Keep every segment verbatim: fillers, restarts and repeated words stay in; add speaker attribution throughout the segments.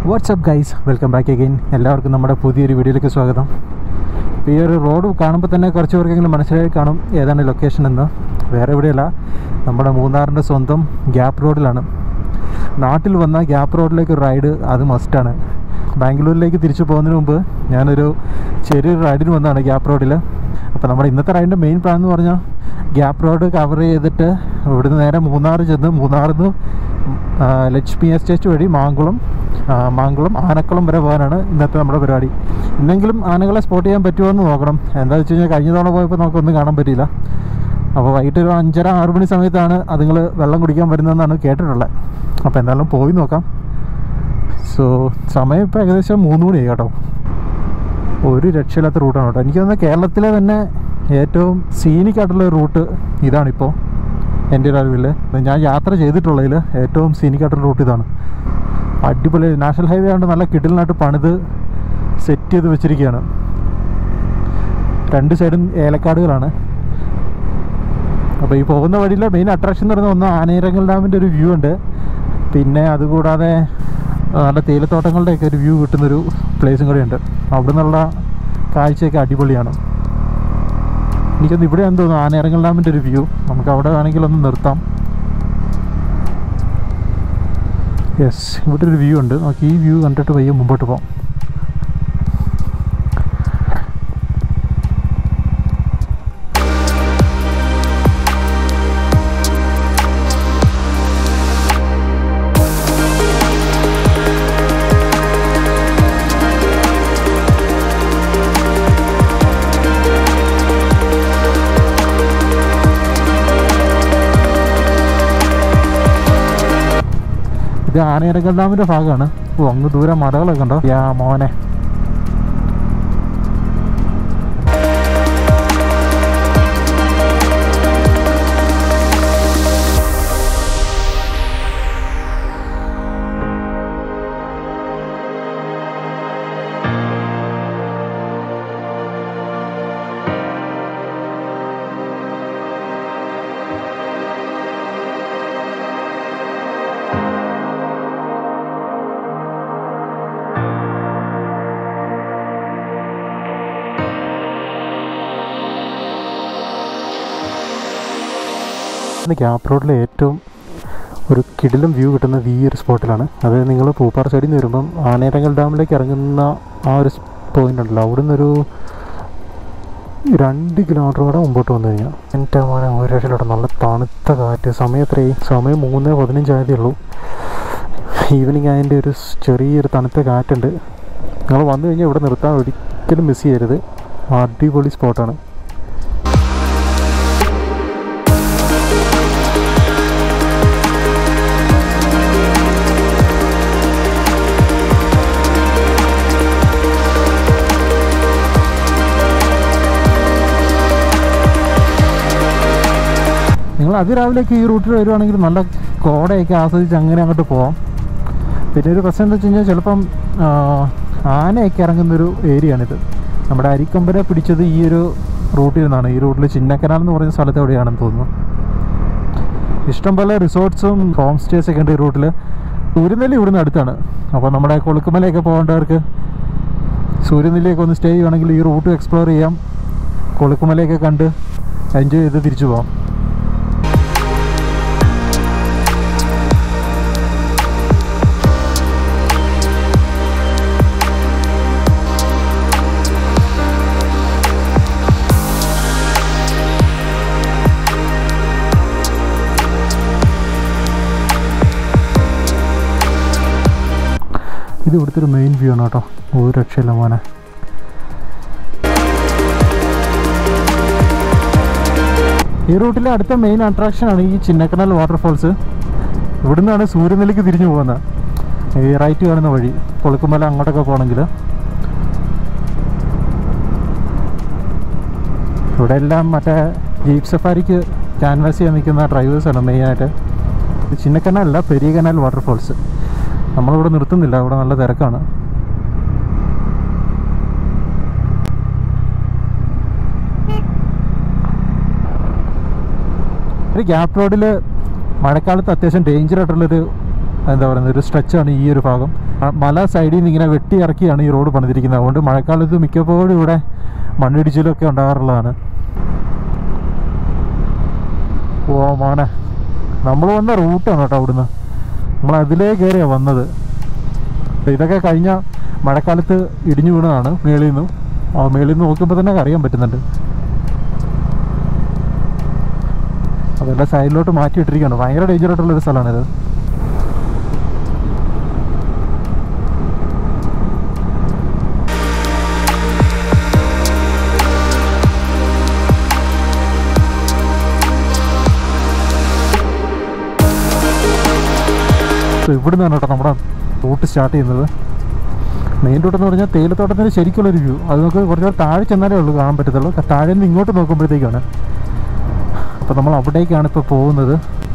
Speaker 1: WhatsApp guys, welcome back again. എല്ലാവർക്കും നമ്മുടെ പുതിയൊരു വീഡിയോയിലേക്ക് സ്വാഗതം. ഇപ്പോൾ ഈ ഒരു റോഡ് കാണുമ്പോൾ തന്നെ കുറച്ച് പേർക്കെങ്കിലും മനസ്സിലായി കാണും ഏതാണ് ലൊക്കേഷൻ എന്ന്. വേറെ എവിടെയല്ല, നമ്മുടെ മൂന്നാറിൻ്റെ സ്വന്തം ഗ്യാപ്പ് റോഡിലാണ്. നാട്ടിൽ വന്ന ഗ്യാപ്പ് റോഡിലേക്ക് ഒരു റൈഡ് അത് മസ്റ്റാണ്. ബാംഗ്ലൂരിലേക്ക് തിരിച്ചു പോകുന്നതിന് മുമ്പ് ഞാനൊരു ചെറിയൊരു റൈഡിന് വന്നതാണ് ഗ്യാപ്പ് റോഡിൽ. അപ്പോൾ നമ്മുടെ ഇന്നത്തെ റൈഡിൻ്റെ മെയിൻ പ്ലാൻ എന്ന് പറഞ്ഞാൽ ഗ്യാപ്പ് റോഡ് കവർ ചെയ്തിട്ട് ഇവിടുന്ന് നേരെ മൂന്നാർ ചെന്ന് മൂന്നാറിൽ നിന്ന് ലക്ഷ്മി എസ്റ്റേറ്റ് വഴി മാങ്കുളം മാങ്കുളം ആനക്കുളം വരെ പോകാനാണ് ഇന്നത്തെ നമ്മുടെ പരിപാടി. ഇന്നെങ്കിലും ആനകളെ സ്പോട്ട് ചെയ്യാൻ പറ്റുമോ എന്ന് നോക്കണം. എന്താണെന്ന് വെച്ച് കഴിഞ്ഞാൽ കഴിഞ്ഞ തവണ പോയപ്പോൾ നമുക്കൊന്നും കാണാൻ പറ്റിയില്ല. അപ്പോൾ വൈകിട്ട് ഒരു അഞ്ചര ആറ് മണി സമയത്താണ് അതുങ്ങൾ വെള്ളം കുടിക്കാൻ വരുന്നതെന്നാണ് കേട്ടിട്ടുള്ളത്. അപ്പോൾ എന്തായാലും പോയി നോക്കാം. സോ സമയം ഇപ്പോൾ ഏകദേശം മൂന്ന് മണിയായി കേട്ടോ. ഒരു രക്ഷയില്ലാത്ത റൂട്ടാണ് കേട്ടോ. എനിക്ക് തോന്നുന്നത് കേരളത്തിലെ തന്നെ ഏറ്റവും സീനിക്കായിട്ടുള്ള റൂട്ട് ഇതാണിപ്പോൾ എൻ്റെ ഒരു അറിവിൽ. ഞാൻ യാത്ര ചെയ്തിട്ടുള്ളതിൽ ഏറ്റവും സീനിക്കായിട്ടുള്ള റൂട്ട് ഇതാണ്. അടിപൊളി നാഷണൽ ഹൈവേ ആയതുകൊണ്ട് നല്ല കിടിലിനായിട്ട് പണിത് സെറ്റ് ചെയ്ത് വെച്ചിരിക്കുകയാണ്. രണ്ട് സൈഡും ഏലക്കാടുകളാണ്. അപ്പോൾ ഈ പോകുന്ന വഴിയിലെ മെയിൻ അട്രാക്ഷൻ എന്ന് പറയുന്നത് ഒന്ന് ആനയിറങ്ങൽ ഡാമിൻ്റെ ഒരു വ്യൂ ഉണ്ട്. പിന്നെ അതുകൂടാതെ നല്ല തേയിലത്തോട്ടങ്ങളുടെയൊക്കെ ഒരു വ്യൂ കിട്ടുന്നൊരു പ്ലേസും കൂടെ ഉണ്ട്. അവിടെ നിന്നുള്ള കാഴ്ചയൊക്കെ അടിപൊളിയാണ്. എനിക്കൊന്ന് ഇവിടെ എന്ന് തോന്നുന്നു ആനയിറങ്ങൽ ഡാമിൻ്റെ ഒരു വ്യൂ. നമുക്ക് അവിടെ വേണമെങ്കിൽ ഒന്ന് നിർത്താം. യെസ്, ഇവിടെ ഒരു വ്യൂ ഉണ്ട്. നമുക്ക് ഈ വ്യൂ കണ്ടിട്ട് പയ്യെ മുമ്പോട്ട് പോകാം. ഇത് ആനയിറങ്ങൽ ഡാമിൻ്റെ ഭാഗമാണ്. ഓ, അങ്ങ് ദൂരെ മലകളൊക്കെ ഉണ്ടോ യാ മോനെ. ഗ്യാപ്പ് റോഡിലെ ഏറ്റവും ഒരു കിടിലം വ്യൂ കിട്ടുന്നത് ഈ ഒരു സ്പോട്ടിലാണ്. അത് നിങ്ങൾ പൂപ്പാറ സൈഡിൽ നിന്ന് വരുമ്പം ആനയിറങ്ങൽ ഡാമിലേക്ക് ഇറങ്ങുന്ന ആ ഒരു പോയിൻ്റ് ഉണ്ടല്ലോ, അവിടെ നിന്നൊരു രണ്ട് കിലോമീറ്റർ കൂടെ മുമ്പോട്ട് വന്നു കഴിഞ്ഞാൽ എൻ്റെ മോനെ ഒരു രക്ഷയിലോട്ട് നല്ല തണുത്ത കാറ്റ്. സമയം എത്രയായി? സമയം മൂന്ന് പതിനഞ്ചായതേ ഉള്ളൂ. ഈവനിങ് അതിൻ്റെ ഒരു ചെറിയൊരു തണുത്ത കാറ്റുണ്ട്. നിങ്ങൾ വന്നു കഴിഞ്ഞാൽ ഇവിടെ നിർത്താൻ ഒരിക്കലും മിസ് ചെയ്യരുത്. അടിപൊളി സ്പോട്ടാണ്. നിങ്ങൾ അതിരാവിലേക്ക് ഈ റൂട്ടിൽ വരുവാണെങ്കിൽ നല്ല കോടയൊക്കെ ആസ്വദിച്ച് അങ്ങനെ അങ്ങോട്ട് പോകാം. പിന്നെ ഒരു പ്രശ്നം എന്താ വെച്ച് കഴിഞ്ഞാൽ ചിലപ്പം ആനയൊക്കെ ഇറങ്ങുന്നൊരു ഏരിയയാണിത്. നമ്മുടെ അരിക്കൊമ്പനെ പിടിച്ചത് ഈ ഒരു റൂട്ടിൽ നിന്നാണ്. ഈ റൂട്ടിൽ ചിന്നക്കനാൽ എന്ന് പറയുന്ന സ്ഥലത്ത് എവിടെയാണെന്ന് തോന്നുന്നു. ഇഷ്ടംപോലെ റിസോർട്ട്സും ഹോം സ്റ്റേസൊക്കെ ഉണ്ട് ഈ റൂട്ടിൽ. സൂര്യനെല്ലി ഇവിടുന്ന് അടുത്താണ്. അപ്പോൾ നമ്മുടെ കൊളുക്കുമലയൊക്കെ പോകേണ്ടവർക്ക് സൂര്യനെല്ലിയൊക്കെ ഒന്ന് സ്റ്റേ ചെയ്യുകയാണെങ്കിൽ ഈ റൂട്ട് എക്സ്പ്ലോർ ചെയ്യാം. കൊളുക്കുമലയൊക്കെ കണ്ട് എൻജോയ് ചെയ്ത് തിരിച്ചു പോകാം. ഇത് ഇവിടുത്തെ ഒരു മെയിൻ വ്യൂ ആണ് കേട്ടോ. ഒരു രക്ഷയില്ല മോനെ. ഈ റൂട്ടിലെ അടുത്ത മെയിൻ അട്രാക്ഷനാണ് ഈ ചിന്നക്കനാൽ വാട്ടർഫോൾസ്. ഇവിടെ നിന്നാണ് സൂര്യനെല്ലിക്ക് തിരിഞ്ഞു പോകുന്നത്. ഈ റൈറ്റ് കാണുന്ന വഴി കൊളുക്കുമല അങ്ങോട്ടൊക്കെ പോകണമെങ്കിൽ. ഇവിടെ എല്ലാം മറ്റേ ജീപ്പ് സഫാരിക്ക് ക്യാൻവാസ് ചെയ്യാൻ നിൽക്കുന്ന ഡ്രൈവേഴ്സാണ് മെയിനായിട്ട്. ചിന്നക്കനാലല്ല, പെരിയ കനാൽ വാട്ടർഫോൾസ്. നമ്മളിവിടെ നിർത്തുന്നില്ല, ഇവിടെ നല്ല തിരക്കാണ്. ഒരു ഗ്യാപ്പ് റോഡിൽ മഴക്കാലത്ത് അത്യാവശ്യം ഡേഞ്ചർ ആയിട്ടുള്ളൊരു എന്താ പറയുന്നത് ഒരു സ്ട്രെച്ചാണ് ഈ ഒരു ഭാഗം. മല സൈഡിൽ നിന്ന് ഇങ്ങനെ വെട്ടി ഇറക്കിയാണ് ഈ റോഡ് പണിതിരിക്കുന്നത്. അതുകൊണ്ട് മഴക്കാലത്ത് മിക്കപ്പോഴും ഇവിടെ മണ്ണിടിച്ചിലൊക്കെ ഉണ്ടാകാറുള്ളതാണ്. ഓ മോനെ, നമ്മൾ വന്ന റൂട്ടാണ് കേട്ടോ. അവിടുന്ന് നമ്മൾ അതിലേ കയറിയാണ് വന്നത്. ഇതൊക്കെ കഴിഞ്ഞ മഴക്കാലത്ത് ഇടിഞ്ഞു വീണതാണ് മേളിൽ നിന്ന്. ആ മേളിൽ നിന്ന് നോക്കുമ്പോൾ തന്നെ അറിയാൻ പറ്റുന്നുണ്ട്. അതെല്ലാം സൈഡിലോട്ട് മാറ്റിയിട്ടിരിക്കുകയാണ്. ഭയങ്കര ഡേഞ്ചറായിട്ടുള്ളൊരു സ്ഥലമാണിത്. ഇവിടെ നിന്നാണ് കേട്ടോ നമ്മുടെ റൂട്ട് സ്റ്റാർട്ട് ചെയ്യുന്നത്. മെയിൻ റൂട്ട് എന്ന് പറഞ്ഞാൽ തേയിലത്തോട്ടത്തിന് ശരിക്കുള്ളൊരു വ്യൂ. അത് നമുക്ക് കുറച്ചുകൂടെ താഴെ ചെന്നാലേ ഉള്ളൂ കാണാൻ പറ്റത്തുള്ളൂ. താഴെ നിന്ന് ഇങ്ങോട്ട് നോക്കുമ്പോഴത്തേക്കാണ്. അപ്പോൾ നമ്മൾ അവിടേക്കാണ് ഇപ്പോൾ പോകുന്നത്.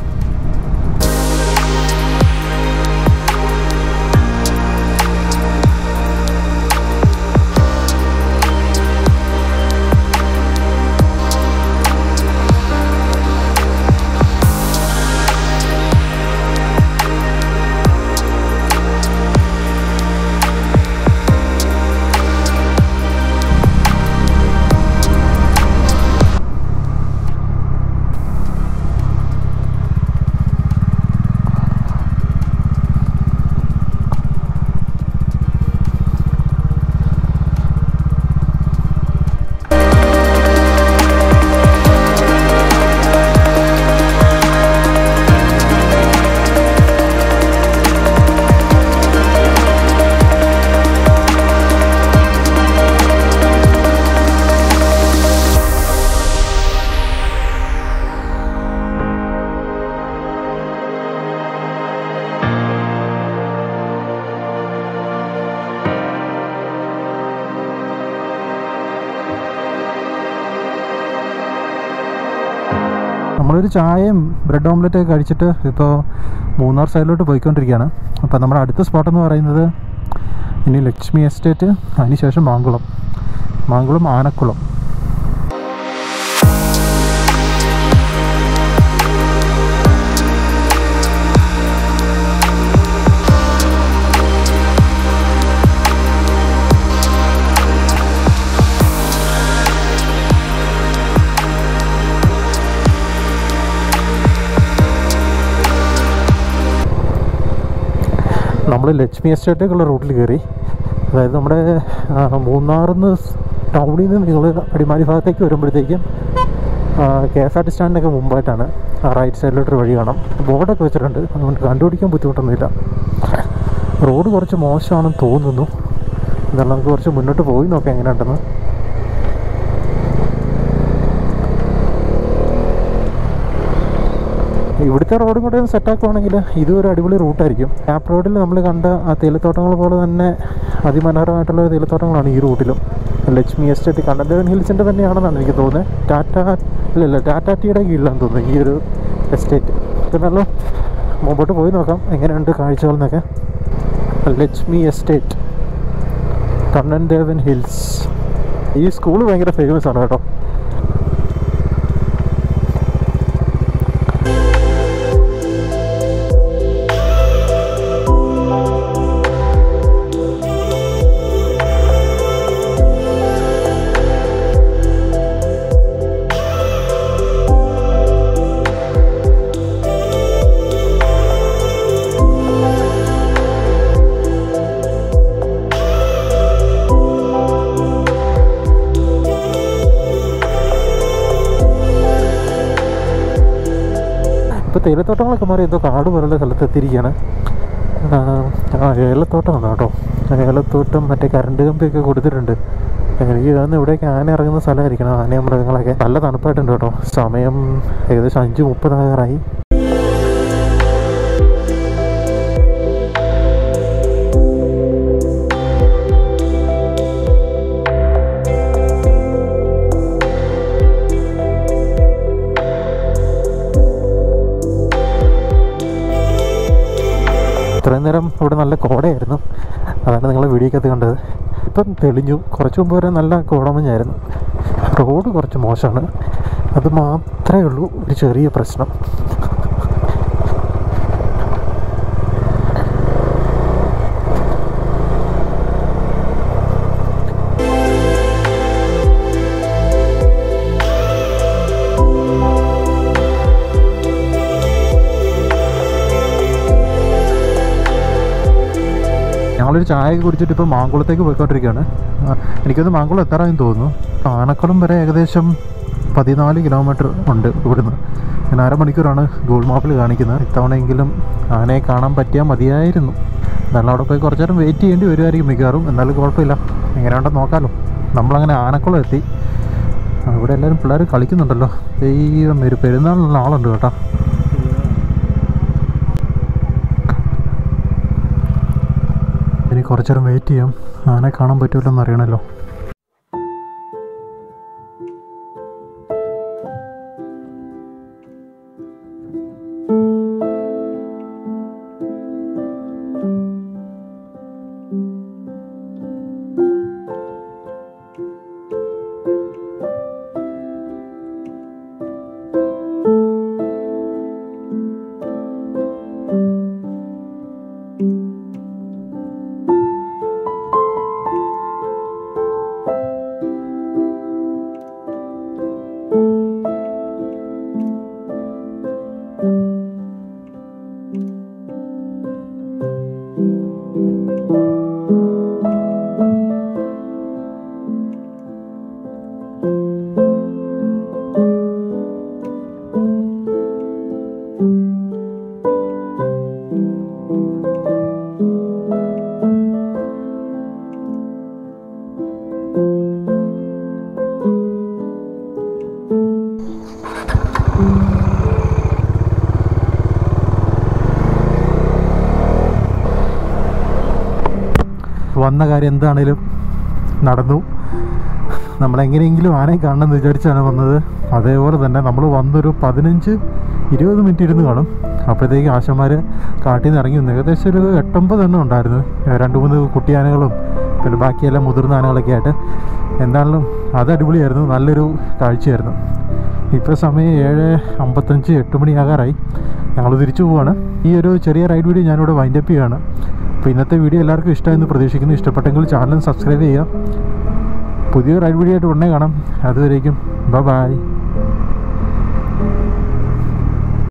Speaker 1: നമ്മളൊരു ചായയും ബ്രെഡ് ഓംലെറ്റൊക്കെ കഴിച്ചിട്ട് ഇപ്പോൾ മൂന്നാർ സൈഡിലോട്ട് പോയിക്കൊണ്ടിരിക്കുകയാണ്. അപ്പോൾ നമ്മുടെ അടുത്ത സ്പോട്ടെന്ന് പറയുന്നത് ഇനി ലക്ഷ്മി എസ്റ്റേറ്റ്, അതിനുശേഷം മാങ്കുളം, മാങ്കുളം ആനക്കുളം. നമ്മൾ ലക്ഷ്മി എസ്റ്റേറ്റേക്കുള്ള റൂട്ടിൽ കയറി. അതായത് നമ്മുടെ മൂന്നാറിൽ നിന്ന് ടൗണിൽ നിന്ന് നിങ്ങൾ അടിമാലി ഭാഗത്തേക്ക് വരുമ്പോഴത്തേക്കും കെ എസ് ആർ ടി സ്റ്റാൻഡിനൊക്കെ മുമ്പായിട്ടാണ്. ആ റൈറ്റ് സൈഡിലോട്ടൊരു വഴി കാണാം. ബോർഡൊക്കെ വെച്ചിട്ടുണ്ട്. അതുകൊണ്ട് കണ്ടുപിടിക്കാൻ ബുദ്ധിമുട്ടൊന്നുമില്ല. റോഡ് കുറച്ച് മോശമാണെന്ന് തോന്നുന്നു. എന്നാലും നമുക്ക് കുറച്ച് മുന്നോട്ട് പോയി നോക്കാം എങ്ങനെയുണ്ടെന്ന്. ഇവിടുത്തെ റോഡും കൂടെ ഒന്ന് സെറ്റാക്കുവാണെങ്കിൽ ഇതും ഒരു അടിപൊളി റൂട്ടായിരിക്കും. ടാപ്പ് റോഡിൽ നമ്മൾ കണ്ട ആ തേയിലത്തോട്ടങ്ങൾ പോലെ തന്നെ അതിമനോഹരമായിട്ടുള്ള തേയിലത്തോട്ടങ്ങളാണ് ഈ റൂട്ടിലും. ലക്ഷ്മി എസ്റ്റേറ്റ് കണ്ണൻ ഹിൽസിൻ്റെ തന്നെയാണെന്നാണ് എനിക്ക് തോന്നുന്നത്. ടാറ്റ ഇല്ലല്ല ടാറ്റ ടീയുടെ കീഴിലാണെന്ന് തോന്നുന്നത് ഈ ഒരു എസ്റ്റേറ്റ്. എന്നാലും മുമ്പോട്ട് പോയി നോക്കാം എങ്ങനെയുണ്ട് കാഴ്ചകൾ എന്നൊക്കെ. Lakshmi estate, Kannan Devan hills. ഈ സ്കൂൾ ഭയങ്കര ഫേമസ് ആണ് കേട്ടോ. ഇപ്പോൾ തേയിലത്തോട്ടങ്ങളൊക്കെ മാറി എന്തോ കാട് പോലുള്ള സ്ഥലത്തെത്തിയിരിക്കുകയാണ്. ആ ഏലത്തോട്ടമാണ് കേട്ടോ. ഏലത്തോട്ടം മറ്റേ കറണ്ട് കമ്പിയൊക്കെ കൊടുത്തിട്ടുണ്ട്. എനിക്ക് തോന്നുന്നു ഇവിടേക്ക് ആന ഇറങ്ങുന്ന സ്ഥലമായിരിക്കണം. ആനയും മൃഗങ്ങളൊക്കെ. നല്ല തണുപ്പായിട്ടുണ്ട് കേട്ടോ. സമയം ഏകദേശം അഞ്ച് മുപ്പതാകാറായി. ഇത്രയും നേരം ഇവിടെ നല്ല കോടയായിരുന്നു. അതാണ് നിങ്ങൾ വീഡിയോക്കകത്ത് കണ്ടത്. ഇപ്പം തെളിഞ്ഞു. കുറച്ച് മുമ്പ് വരെ നല്ല കോടമഞ്ഞായിരുന്നു. റോഡ് കുറച്ച് മോശമാണ്. അത് മാത്രമേ ഉള്ളൂ ഒരു ചെറിയ പ്രശ്നം. ഞങ്ങളൊരു ചായയൊക്കെ കുടിച്ചിട്ട് ഇപ്പോൾ മാങ്കുളത്തേക്ക് പോയിക്കൊണ്ടിരിക്കുകയാണ്. എനിക്കൊന്ന് മാങ്കുളം എത്താറായെന്ന് തോന്നുന്നു. ആനക്കുളം വരെ ഏകദേശം പതിനാല് കിലോമീറ്റർ ഉണ്ട് ഇവിടുന്ന്. ഞാൻ അരമണിക്കൂറാണ് ഗൂഗിൾ മാപ്പിൽ കാണിക്കുന്നത്. ഇത്തവണയെങ്കിലും ആനയെ കാണാൻ പറ്റിയാൽ മതിയായിരുന്നു. എന്നാലും അവിടെ പോയി കുറച്ച് നേരം വെയിറ്റ് ചെയ്യേണ്ടി വരുമായിരിക്കും മിക്കവാറും. എന്നാലും കുഴപ്പമില്ല, എങ്ങനെയുണ്ടെന്ന് നോക്കാമല്ലോ. നമ്മളങ്ങനെ ആനക്കുളം എത്തി. ഇവിടെ എല്ലാവരും പിള്ളേർ കളിക്കുന്നുണ്ടല്ലോ. ഈ ഒരു പെരുന്നാളിനുള്ള ആളുണ്ട് കേട്ടോ. ഇനി കുറച്ച് നേരം വെയിറ്റ് ചെയ്യാം, ആനെ കാണാൻ പറ്റുമല്ലോ എന്ന് അറിയണമല്ലോ. വന്ന കാര്യം എന്താണേലും നടന്നു. നമ്മളെങ്ങനെയെങ്കിലും ആനയെ കാണണമെന്ന് വിചാരിച്ചാണ് വന്നത്. അതേപോലെ തന്നെ നമ്മൾ വന്നൊരു പതിനഞ്ച് ഇരുപത് മിനിറ്റ് ഇരുന്ന് കാണും. അപ്പോഴത്തേക്ക് ആശന്മാർ കാട്ടിൽ നിന്ന് ഇറങ്ങി വന്നു. ഏകദേശം ഒരു എട്ടൊമ്പത് എണ്ണം ഉണ്ടായിരുന്നു. രണ്ട് മൂന്ന് കുട്ടിയാനകളും പിന്നെ ബാക്കിയെല്ലാം മുതിർന്ന ആനകളൊക്കെ ആയിട്ട്. എന്തായാലും അത് അടിപൊളിയായിരുന്നു, നല്ലൊരു കാഴ്ചയായിരുന്നു. ഇപ്പോൾ സമയം ഏഴ് അമ്പത്തഞ്ച് എട്ട് മണിയാകാറായി. ഞങ്ങൾ തിരിച്ചു പോവുകയാണ്. ഈ ഒരു ചെറിയ റൈഡ് വീഡിയോ ഞാനിവിടെ വൈൻഡപ്പ് ചെയ്യുകയാണ്. അപ്പോൾ ഇന്നത്തെ വീഡിയോ എല്ലാവർക്കും ഇഷ്ടമായെന്ന് പ്രതീക്ഷിക്കുന്നു. ഇഷ്ടപ്പെട്ടെങ്കിൽ ചാനൽ സബ്സ്ക്രൈബ് ചെയ്യുക. പുതിയ റൈഡ് വീഡിയോ ആയിട്ട് ഉടനെ കാണാം. അതുവരേക്കും ബൈ ബൈ.